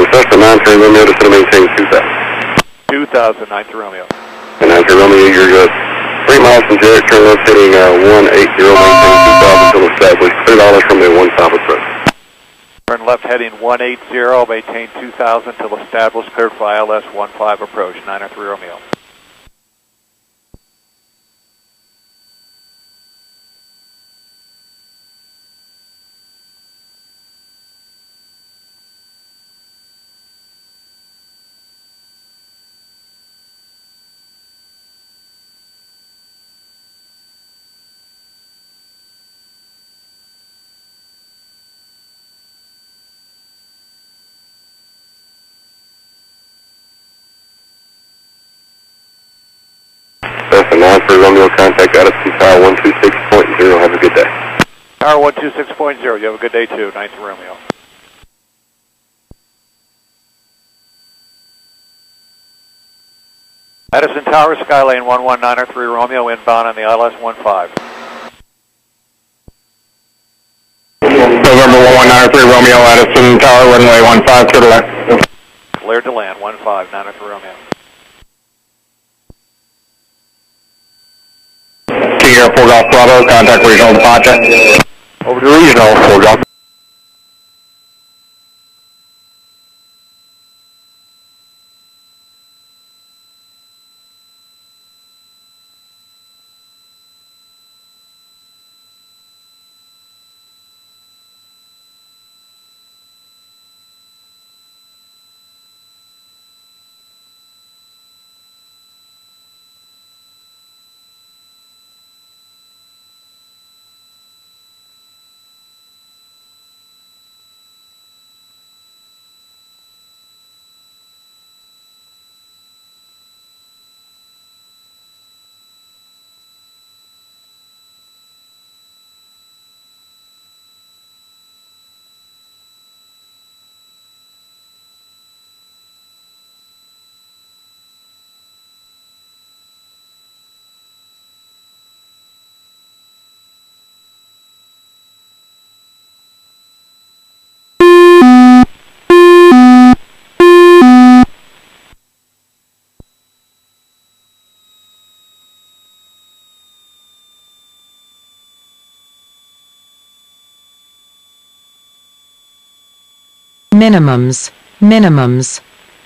Cessna 93 Romeo, just going to maintain 2000. 2000, 93 Romeo. And 93 Romeo, you're 3 miles from Jarrett, turn left heading 180, maintain 2000 until established. Cleared all from the 15 approach. Turn left heading 180, maintain 2000 till established, cleared for ILS15 approach, 93 Romeo. Cessna 93 Romeo, contact Addison Tower 126.0. Have a good day. Tower 126.0, you have a good day too, 93 Romeo. Addison Tower, Skylane 11903 Romeo, inbound on the ILS15. November 1193 Romeo, Addison Tower, runway 15, clear to land. Cleared to land, 15, 93 Romeo. King Air 4 Golf Bravo, contact regional departure. Over to regional, 4 Golf. Minimums.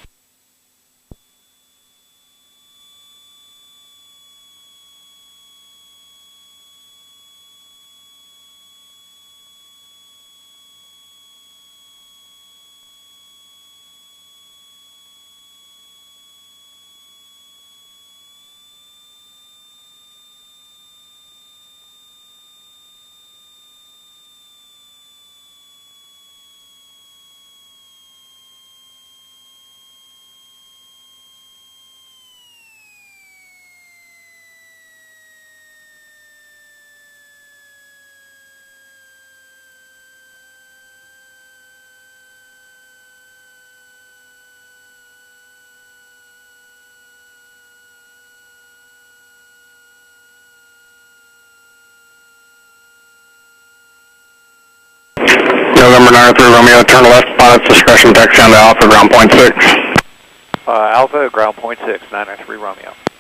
November 93 Romeo, turn left, pilot's discretion, taxi down to Alpha, ground point 6. Alpha, ground point 6, 993 Romeo.